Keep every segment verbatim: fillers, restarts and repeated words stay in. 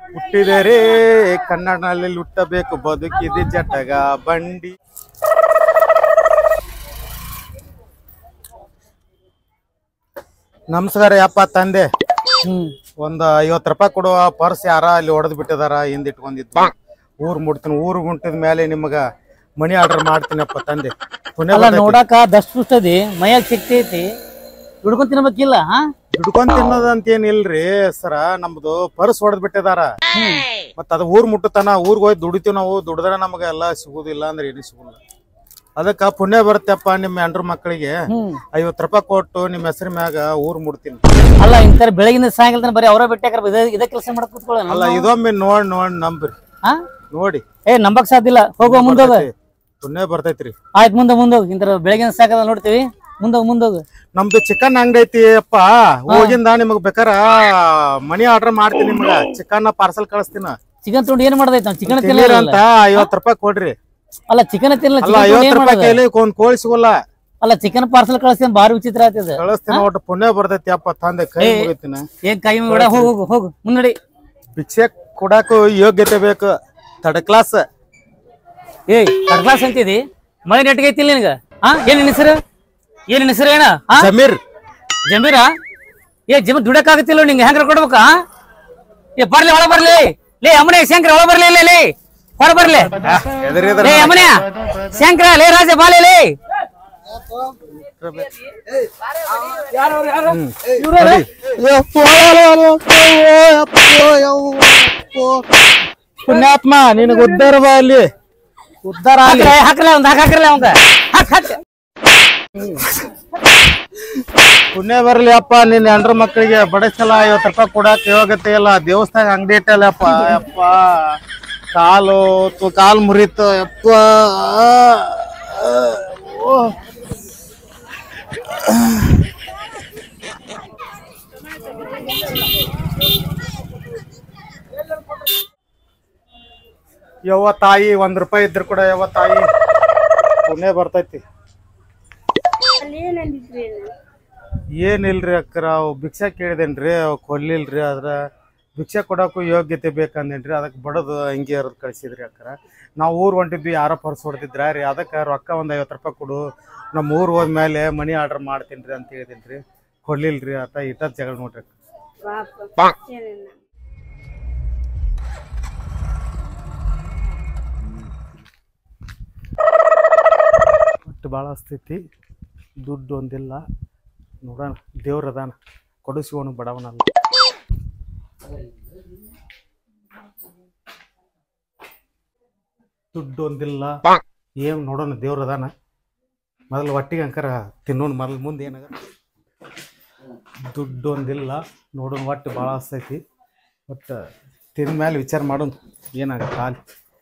ಹುಟ್ಟಿದೆ ರೇ ಕನ್ನಡನಲ್ಲಿ ಹುಟ್ಟಬೇಕು ಬದುಕಿದೆ ಜಟಗ ಬಂಡಿ. ನಮಸ್ಕಾರ ಯಪ್ಪ ತಂದೆ. ಒಂದ್ ಐವತ್ ರೂಪಾಯಿ ಕೊಡುವ ಪರ್ಸ್ ಯಾರ ಅಲ್ಲಿ ಹೊಡೆದ್ ಬಿಟ್ಟಿದಾರ ಹಿಂದ್ ಇಟ್ಕೊಂಡಿದ್ದು. ಊರ್ ಮುಟ್ತೀನಿ, ಊರ್ ಮುಟ್ಟಿದ ಮೇಲೆ ನಿಮಗ ಮನಿ ಆರ್ಡರ್ ಮಾಡ್ತೀನಪ್ಪ ತಂದೆ. ನೋಡಾಕ ದಷ್ಟ ಪುಸ್ತದಿ ಮೈಯಾಗ ಸಿಕ್ತೈತಿ, ದುಡ್ಕೊಂಡ್ ತಿನ್ಬೇಕಿಲ್ಲ. ದುಡ್ಕೊಂಡ್ ತಿನ್ನೋದಂತ ಏನಿಲ್ರಿ ಸರ, ನಮ್ದು ಪರ್ಸ್ ಹೊಡೆದ್ ಬಿಟ್ಟಿದಾರ. ಮತ್ತ ಅದ ಊರ್ ಮುಟ್ಟತನ ಊರ್ಗ್ ಹೋಗಿ ದುಡಿತೀವಿ ನಾವು. ದುಡ್ದ್ರೆ ನಮಗ ಎಲ್ಲಾ ಸಿಗುದಿಲ್ಲ ಅಂದ್ರೆ ಏನು ಸಿಗುಲ್ಲ. ಅದಕ್ಕ ಪುಣ್ಯ ಬರುತ್ತಪ್ಪ ನಿಮ್ಮ ಹೆಂಡ್ರ ಮಕ್ಕಳಿಗೆ ಐವತ್ ರೂಪಾಯಿ ಕೊಟ್ಟು ನಿಮ್ಮ ಹೆಸರು ಮ್ಯಾಗ ಊರ್ ಮುಡ್ತೀನಿ. ಅಲ್ಲ ಇಂತ ಬೆಳಗಿನ ಸಾಯಂಕಾಲ ಬರೀ ಅವರ ಬೆಟ್ಟ ಇದೇ ಕೆಲಸ ಮಾಡಕ್ ಕೂತ್ಕೊಳ್ಳ. ಅಲ್ಲ ಇದೊಮ್ಮೆ ನೋಡ್ ನೋಡ್ ನಂಬ್ರಿ ನೋಡಿ. ಏ ನಂಬಕ್ ಸಾಧ್ಯ ಇಲ್ಲ. ಹೋಗುವ ಮುಂದೋಗ, ಪುಣ್ಯ ಬರ್ತೈತ್ರಿ. ಆಯ್ತು ಮುಂದೆ ಮುಂದೋಗ. ಇಂತ ಬೆಳಗಿನ ಸಾಯಂಕಾಲ ನೋಡ್ತೀವಿ. ಮುಂದೋಗ ಮುಂದೋಗ. ನಮ್ದು ಚಿಕನ್ ಅಂಗಡಿ ಐತಿ ಅಪ್ಪ. ಹೋಗಿಂದ ನಿಮಗ್ ಬೇಕಾರ ಮನಿ ಆರ್ಡರ್ ಮಾಡ್ತೀನಿ. ನಿಮ್ಗ ಚಿಕನ್ ಪಾರ್ಸಲ್ ಕಳಿಸ್ತೀನ. ಚಿಕನ್ ತೊಗೊಂಡು ಏನ್ ಮಾಡದೈತ? ಚಿಕನ್ ಅಂತ ಐವತ್ ರೂಪಾಯಿ ಕೊಡ್ರಿ. ಅಲ್ಲ ಚಿಕನ್ ತಿನ್ನಲ್ಲ, ಐವತ್ ರೂಪಾಯಿ ಕೈಲಿ ಒಂದ್ ಕೋಳಿ ಸಿಗೋಲ್ಲ. ಅಲ್ಲ ಚಿಕನ್ ಪಾರ್ಸಲ್ ಕಳಿಸ್ತೀನಿ, ಬಾರಿ ವಿಚಿತ್ರ ಆಗ್ತದೆ. ಕಳಿಸ್ತೀನಿ ಒಟ್ಟು ಪುಣ್ಯ ಬರ್ತೈತಿ ಅಪ್ಪ ತಂದೆ. ಕೈ ಮುಗಿತೀನಿ. ಏನ್ ಕೈ ಮುಗಿಡ? ಹೋಗು ಹೋಗು ಹೋಗು ಮುನ್ನಡಿ. ಭಿಕ್ಷೆ ಕೊಡಾಕು ಯೋಗ್ಯತೆ ಬೇಕು. Third class. ಏಯ್ ಥರ್ಡ್ ಕ್ಲಾಸ್ ಅಂತಿದಿ? ಮಳೆ ನೆಟ್ಗೆ ಐತಿಲ್ಲ ನಿನಗ? ಹಾ ಏನ್ ನಿನ್ ಹೆಸರು? ಏನ್ ನಿನ್ ಹೆಸರು ಏನ? ಜಮೀರ್. ಜಮೀರ? ಏ ಜಮೀರ್ ದುಡಕ್ ಆಗತ್ತಿಲ್ಲ ನಿಂಗೆ, ಹೆಂಗ್ರ ಕೊಡ್ಬೇಕಾ? ಏ ಬರ್ಲಿ ಒಳ ಬರ್ಲಿ. ಲೇ ಅಮ್ಮನೆ ಶಂಕರ ಒಳ ಬರ್ಲಿ. ಲೇ ಲೇ ಹೊರ ಬರ್ಲಿ. ಲೇ ಅಮ್ಮನೆ ಶಂಕರ, ಲೇ ರಾಜ ಬಾಲೆ. ಲೇ ಪುಣ್ಯಾತ್ಮ ನಿನಗ ಉದ್ದಾರ ಬಾ ಅಲ್ಲಿ. ಉದ್ದಾರ ಹಾಕಲ್ಲ ಒಂದ್ ಹಾಕಲ್ಲ ಅವಂಗ. ಪುಣ್ಯ ಬರ್ಲಿ ಅಪ್ಪ. ನಿನ್ ಹೆಂಡ್ರ ಮಕ್ಕಳಿಗೆ ಬಡಸಲ ಐವತ್ ರೂಪಾಯಿ ಕೊಡಾಕ ಯೋಗ್ಯತೆ ಇಲ್ಲ. ದೇವಸ್ಥಾನ ಅಂಗಡಿ ಇಟ್ಟಲ್ಲಪ್ಪ. ಯಪ್ಪ ಕಾಲು ಕಾಲು ಮುರಿತು ಯಪ್ಪ. ಯವ್ವ ತಾಯಿ, ಒಂದ್ ರೂಪಾಯಿ ಇದ್ರ ಕೂಡ ಯವ್ವ ತಾಯಿ. ಪುಣ್ಯ ಬರ್ತೈತಿ. ಏನಿಲ್ರಿ ಅಕ್ಕರ, ಅವ್ ಭಿಕ್ಷಾ ಕೇಳಿದೇನ್ರಿ, ಅವ್ ಕೊಡ್ಲಿಲ್ರಿ. ಅದ್ರ ಭಿಕ್ಷೆ ಕೊಡಕ್ಕೂ ಯೋಗ್ಯತೆ ಬೇಕಂದೇನ್ರಿ. ಅದಕ್ಕೆ ಬಡದು ಹಂಗೆ ಇರೋದು ಕಳಿಸಿದ್ರಿ ಅಕ್ಕರ. ನಾವು ಊರ್ ಹೊಂಟಿದ್ವಿ, ಯಾರೋ ಪರ್ಸ್ ಹೊಡೆದಿದ್ರ ರೀ. ಅದಕ್ಕೆ ರೊಕ್ಕ ಒಂದ್ ಐವತ್ ರೂಪಾಯಿ ಕೊಡು, ನಮ್ಮ ಊರ್ ಹೋದ್ಮೇಲೆ ಮನಿ ಆರ್ಡರ್ ಮಾಡ್ತೀನಿ ಅಂತ ಹೇಳಿದೇನ್ರಿ. ಕೊಡ್ಲಿಲ್ರಿ. ಆತ ಇಟ್ಟ ಜಗಳ ನೋಡ್ರಿ. ಒಟ್ಟು ಭಾಳ ಹಸ್ತೈತಿ. ದುಡ್ಡು ಒಂದಿಲ್ಲ. ನೋಡೋಣ, ದೇವ್ರ ಅದಾನ, ಕೊಡಿಸ್ಕೋಣ ಬಡವನಲ್ಲ. ದುಡ್ಡು ಒಂದಿಲ್ಲ, ಏನ್ ನೋಡೋಣ, ದೇವ್ರ ಅದಾನ. ಮೊದಲು ಒಟ್ಟಿಗೆ ಅಂಕರ ತಿನ್ನೋಣ. ಮೊದಲು ಮುಂದೆ ಏನಾಗ ದುಡ್ಡು ಒಂದಿಲ್ಲ, ನೋಡೋಣ. ಒಟ್ಟು ಭಾಳ ಹಸ್ತೈತಿ. ಒಟ್ಟು ತಿಂದ ಮೇಲೆ ವಿಚಾರ ಮಾಡೋಣ ಏನಾಗತ್ತ ಅಲ್ಲಿ.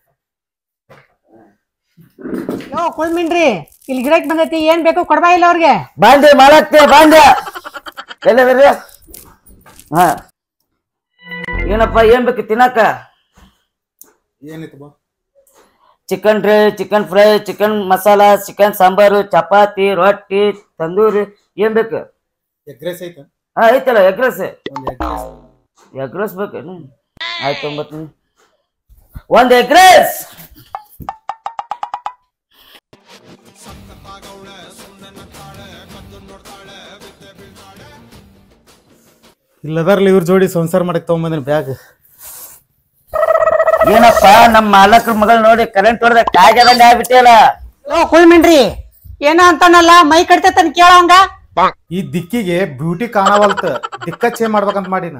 ಯೋ ಕುಳ್ಮಿನ್ರಿ, ಇಲ್ಲಿ ಗಿರಾಕಿ ಬಂದೈತಿ. ಏನ್ ಬೇಕು ಕೊಡ್ಬಾ ಇಲ್ಲ ಅವ್ರಿಗೆ. ಬಾಂಡೆ ಮಾಡಕ್ಕೆ ಬಾಂಡೆ ಎಲ್ಲ. ಹಾ ಏನಪ್ಪ ಏನ್ ಬೇಕು ತಿನ್ನಕ? ಏನಿತ್ತು ಬಾ? Chicken dry, chicken fry, chicken masala, chicken sambar, chapati, ರೊಟ್ಟಿ, ತಂದೂರಿ. ಏನ್ ಬೇಕು? ಎಗ್ ರೈಸ್ ಐತ? ಹಾ ಐತಲ್ಲ ಎಗ್ ರೈಸ್. ಎಗ್ ರೈಸ್ ಬೇಕೇನು? ಆಯ್ತು ಒಂಬತ್ತು ಒಂದ್ ಎಗ್ ರೈಸ್. ಇಲ್ಲದಾರ್ಲಿ ಇವ್ರ ಜೋಡಿ ಸಂಸಾರ ಮಾಡಕ್ ತಗೊಂಬಂದಿನ ಬ್ಯಾಗ್. ಏನಪ್ಪ ನಮ್ಮ ಮಾಲಕ್ರ ಮಗಳು ನೋಡಿ ಕರೆಂಟ್ ಹೊಡೆದ ಕಾಯ್ದಂಗ ಆಗ್ಬಿಟ್ಟಿಯಲ್ಲ. ಯೋ ಕುಳ್ಮಿನ್ರಿ, ಏನ ಅಂತಾನಲ್ಲ ಮೈ ಕಡ್ತೈತನ್ ಕೇಳವಂಗ. ಈ ದಿಕ್ಕಿಗೆ ಬ್ಯೂಟಿ ಕಾಣವಲ್ತ, ದಿಕ್ಕ ಚೇಂಜ್ ಮಾಡ್ಬೇಕಂತ ಮಾಡಿನ.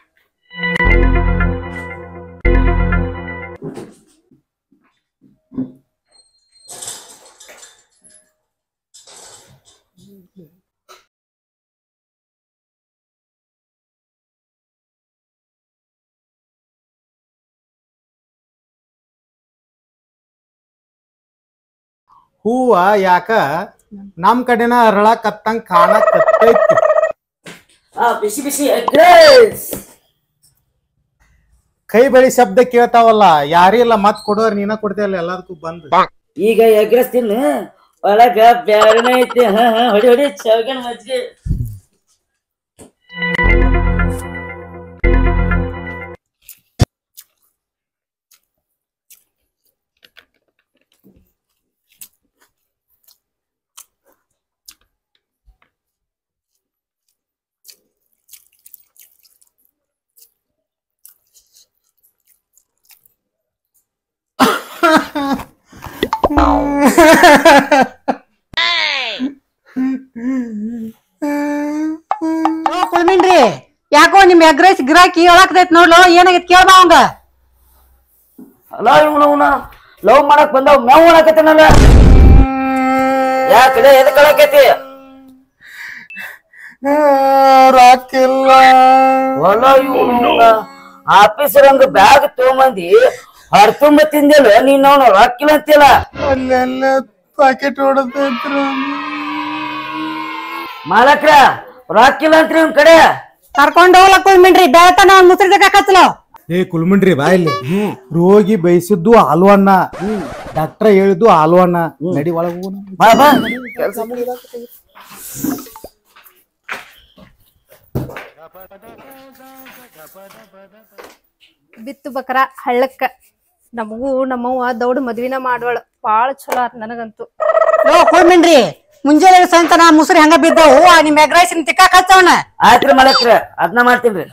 ಹೂವ ಯಾಕ ನಮ್ ಕಡೆನ ಅರಳಕತ್ತಂಗ್ ಕಾಣಕತ್ತೈತಿ. ಬಿಸಿ ಬಿಸಿ ಎಗ್ ರೈಸ್. ಕೈ ಬಳಿ ಶಬ್ದ ಕೇಳ್ತಾವಲ್ಲ, ಯಾರಿಲ್ಲ ಮತ್ ಕೊಡೋರ್ ನೀನ ಕೊಡ್ತೀಯಲ್ಲ ಎಲ್ಲದಕ್ಕೂ ಬಂದು. ಈಗ ಎಗ್ ರೈಸ್ ತಿನ್ನು, ಒಳಗ ಬ್ಯಾರನೆ ಐತಿ. ಹಾ ಹಾ ಹೊಡಿ ಹೊಡಿ ಚೌಗನ್ ಮಜ್ಜಿಗೆ. ಕುಳ್ಮಿನ್ರಿ ಯಾಕೋ ನಿಮ್ ಎಗ್ರೈಸ್ ಗಿರಾಕಿ ಹೇಳಾಕತೈತ್ ನೋಡ್ಲು ಏನಾಗೈತ್ ಕೇಳ್ಬಾ ಅವಂಗ. ಅಲ್ಲ ಇವನ ಲವ್ ಮಾಡಕ್ ಬಂದವ್ ಮೇವ್ ಮಾಡಕತ್ತೇನಲ್ಲ ಯಾಕಡೆ ಎದಕ್ ಕಳಕೈತಿ ರಾಕಿಲ್ಲ ಹೊಲ ಇವನ ಆಫೀಸರ್ ಹಂಗ ಬ್ಯಾಗ್ ತಗೊಂಬಂದಿ ಹರ್ತುಂಬ ತಿಂದಿಲ್ಲ ನೀನ್ ಅವನು ರೊಕ್ಕಿಲ್ಲ ಅಂತಿಲ್ಲ ಅಲ್ಲೆಲ್ಲ ಪಾಕೆಟ್ ಹೊಡೆದೈತ್ರ ಮಾಲಕ್ರ ರೊಕ್ಕಿಲ್ಲ ಅಂತ್ರಿ ಇವ್ನ ಕಡೆ ಕರ್ಕೊಂಡ್ ಹೋಗ್ಲಾ ಕುಳ್ಮಿನ್ರಿ ಬೆಳತನ ಅವ್ನ್ ಮುಸ್ರಿ ಜಗಾಕತ್ಲ. ಏ ಕುಲ್ಮಂಡ್ರಿ ಬಾಯಲ್ಲಿ ರೋಗಿ ಬಯಸಿದ್ದು ಹಾಲ್ವಣ್ಣ ಡಾಕ್ಟರ್ ಹೇಳಿದ್ದು ಹಾಲ್ವಣ್ಣ ನಡಿ ಒಳಗ ಬಾ ಬಾ ಬಿತ್ತು ಬಕರ ಹಳ್ಳಕ್ಕ ನಮಗೂ ನಮ್ಮವ್ವ ದೌಡ್ ಮದ್ವಿನ ಮಾಡ್ವಳ ಬಾಳ ಚಲೋ ಆತ್ ನನಗಂತೂ. ಲೋ ಕುಳ್ಮಿನ್ರಿ ಮುಂಜಾನೆ ಸಂತನ ಮುಸ್ರಿ ಹಂಗ ಬಿದ್ದವು ನಿಮ್ ಎಗ್ರೈಸ್ ತಿಕ್ಕಾಕ್ ಹಚ್ಚವನ. ಆಯ್ತ್ರಿ ಮಾಲಕ್ರ ಅದ್ನ ಮಾಡ್ತೀನ್ರಿ.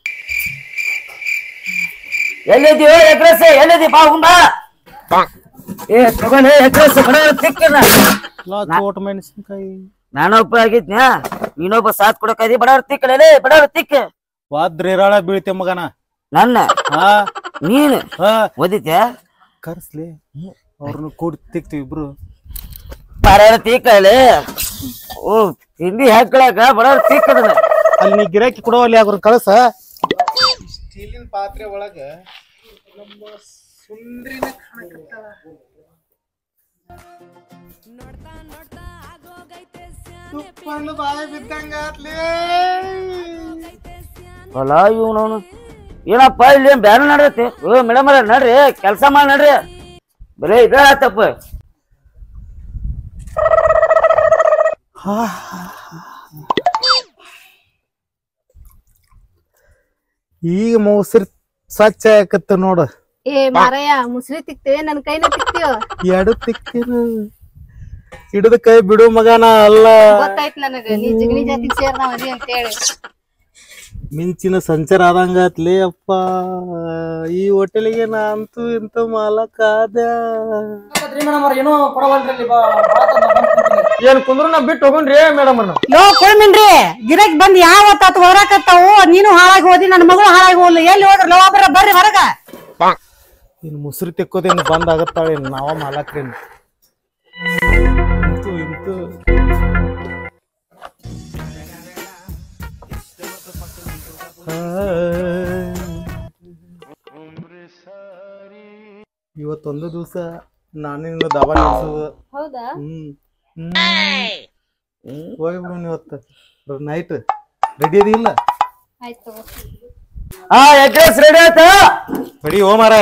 ಎಲ್ಲಿದೀವೋ ಎಗ್ರೆಸ್ ಎಲ್ಲಿದಿ ಬಾ ಉಂಡ ಏ ತಗೊಂಡ್ ಎಗ್ರೆಸ್ ತಿಕ್ಕಿನ ತೋಟ ಮೆಣಸಿನ್ಕಾಯಿ ನಾನೊಬ್ಬ ಆಗಿದ್ನ್ಯಾ ನೀನೊಬ್ಬ ಸಾತ್ ಕೊಡಕದಿ ಬಡವ್ರ ತಿಕ್ಕಲೇ ಬಡವ್ರ ತಿಕ್ಕ ವಾದ್ರ ಇರಾಳ ಬೀಳ್ತೆ ಮಗನ ನನ್ನ ಹಾ ನೀನ್ ಹಾ ಓದಿತ್ಯಾ ಕರ್ಸ್ಲಿ ಅವ್ರನ್ನ ಕೂಡಿ ತಿಕ್ತಿವಿ ಇಬ್ರು ಬಡವ್ರ ತಿಕ್ಕಲೇ ಓ ತಿಂಡಿ ಹಾಕೊಳಕ ಬಡವ್ರ ತಿಕ್ಕದ ಅಲ್ಲಿ ನೀ ಗಿರಾಕಿ ಕೊಡೋಲ್ಲಿ ಅವ್ರನ್ನ ಕಳ್ಸ. ಸ್ಟೀಲಿನ ಪಾತ್ರೆ ಒಳಗ ನಮ್ಮ ಸುಂದ್ರಿನ ಬಾಯಿ ಬಿದ್ದಂಗಾತ್ಲಿ ಹೊಲ ಇವನವನು ಏನಪ್ಪ ಇಲ್ಲಿ ಬ್ಯಾರ ನಡ್ದೈತಿ ಓ ಮೇಡಮ್ ಅರ ನಡ್ರಿ ಕೆಲ್ಸ ಮಾಡಿ ನಡ್ರಿ ಬರೇ ಇದ ಆತಪ್ಪ. ಈಗ ಮೊಸರು ಸ್ವಚ್ಛ ಆಕತ್ತ ನೋಡ. ಏ ಮಾರಯ್ಯ ಮುಸ್ರಿ ತಿಕ್ತೇವೆ ನನ್ ಕೈನ ತಿಕ್ತೀವ ಎರಡು ತಿಕ್ಕಿನ ಹಿಡಿದ ಕೈ ಬಿಡು ಮಗನ ಅಲ್ಲ. ಗೊತ್ತಾಯ್ತು ನನಗ ನೀ ಜಿಗಣಿ ಜಾತಿ ಸೇರ್ನಾವ್ ಅದಿ ಅಂತ ಹೇಳಿ. ಮಿಂಚಿನ ಸಂಚಾರ ಆದಂಗಾತ್ಲಿ ಅಪ್ಪ ಈ ಹೋಟೆಲಿಗೆ ನಾ ಅಂತೂ ಇಂತ ಮಾಲಕ್ ಆದ. ಏನ್ ಕುಂದ್ರು ನಾ ಬಿಟ್ಟು ಹೋಗೋಣ್ರಿ ಮೇಡಮ್ ಅನ್ನ. ಲೋ ಕುಳ್ಮಿನ್ರಿ ಗಿರಾಕಿ ಬಂದ್ ಯಾವತ್ತಾತು ಹೊರಕತ್ತಾವು ನೀನು ಹಾಳಾಗಿ ಹೋದಿ ನನ್ನ ಮಗಳು ಹಾಳಾಗಿ ಹೋಗ್ಲಿ ಎಲ್ಲಿ ಹೋದ್ರ ಲೋ ಬರ ಬರ್ರಿ ಹೊರಗ. ಇನ್ ಮುಸ್ರಿ ತೆಕ್ಕೋದೇನ್ ಬಂದ್ ಆಗತ್ತಾಳೆ ನಾವ ಮಾಲಕ್ರೇನ್ ಇಂತೂ ಇಂತೂ ಇವತ್ತೊಂದು ದಿವಸ ನಾನಿನ್ನ ದವಾ ನಿಲ್ಸುದು. ಹೌದಾ ಹ್ಮ್ ಹ್ಮ್ ಹೋಗ್ಬಿಡು ಇವತ್ತು ನೈಟ್ ರೆಡಿ ಅದಿ ಇಲ್ಲ? ಆಯ್ತು ಹಾ ಎಗ್ರೆಸ್ ರೆಡಿ ಆಯ್ತ ರೆಡಿ ಓ ಮಾರ.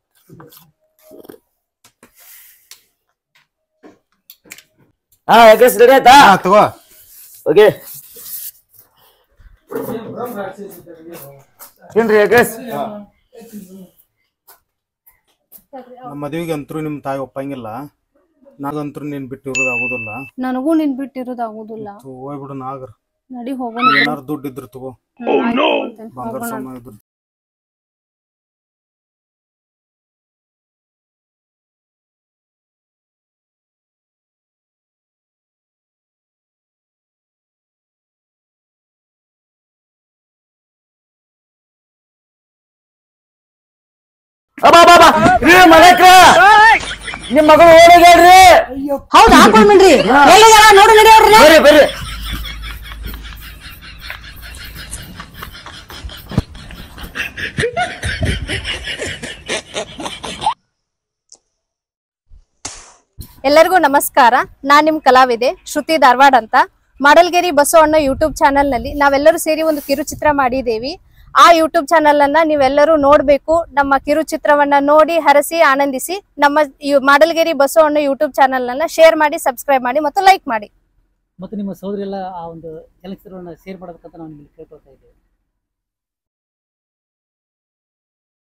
ಹಾ ಎಗ್ರೆಸ್ ರೆಡಿ ಆಯ್ತಾ ತಗೋ ಓಕೆ ತಿನ್ರಿ ಎಗ್ರೆಸ್. ನಮ್ಮ ಮದುವೆಗೆ ಅಂತೂ ನಿಮ್ ತಾಯಿ ಒಪ್ಪಂಗಿಲ್ಲ, ನಾಗಂತೂ ನೀನ್ ಬಿಟ್ಟು ಇರೋದು ಆಗೋದಿಲ್ಲ. ನನಗೂ ನಿನ್ ಬಿಟ್ಟಿರೋದು ಆಗುದಿಲ್ಲ. ಹೋಗ್ಬಿಡು ನಾಗರ್ ನಡಿ ಹೋಗೋಣ. ಏನಾರು ದುಡ್ಡು ಇದ್ರು ತಗೋ ಬಂಗಾರ ಸಾಮಾನು ಇದ್ರು. ನಿಮ್ ಮಗಳು ಓಡೋಗ್ಯಾಡ್ರಿ. ಹೌದಾ ಕುಳ್ಮಿನ್ರಿ ಎಲ್ಲಿದಾರ ನೋಡು ನಡಿ ಅವ್ರನ್ನ. ಬರ್ರಿ ಬರ್ರಿ ಎಲ್ಲರಿಗೂ ನಮಸ್ಕಾರ. ನಾನ್ ನಿಮ್ ಕಲಾವಿದೆ ಶ್ರುತಿ ಧಾರವಾಡ ಅಂತ. ಮಾಡಲ್ಗೇರಿ ಬಸವ ಅನ್ನೋ ಯೂಟ್ಯೂಬ್ ಚಾನೆಲ್ ನಲ್ಲಿ ನಾವೆಲ್ಲರೂ ಸೇರಿ ಒಂದು ಕಿರುಚಿತ್ರ ಮಾಡಿದ್ದೇವಿ. ಆ ಯೂಟ್ಯೂಬ್ ಚಾನೆಲ್ ಅನ್ನ ನೀವೆಲ್ಲರೂ ನೋಡ್ಬೇಕು. ನಮ್ಮ ಕಿರುಚಿತ್ರವನ್ನ ನೋಡಿ ಹರಸಿ ಆನಂದಿಸಿ. ನಮ್ಮ ಮಾಡಲ್ಗೇರಿ ಬಸವ ಅನ್ನೋ ಯೂಟ್ಯೂಬ್ ಚಾನೆಲ್ ಅನ್ನ ಶೇರ್ ಮಾಡಿ, ಸಬ್ಸ್ಕ್ರೈಬ್ ಮಾಡಿ ಮತ್ತು ಲೈಕ್ ಮಾಡಿ. ಮತ್ತು ನಿಮ್ಮ ಸಹೋದರಿ ಎಲ್ಲ ಆ ಒಂದು ಚಲನಚಿತ್ರವನ್ನು ಶೇರ್ ಮಾಡಬೇಕಂತ ನಾವು ನಿಮಗೆ ಕೇಳ್ಕೊಳ್ತಾ ಇದ್ದೇವೆ.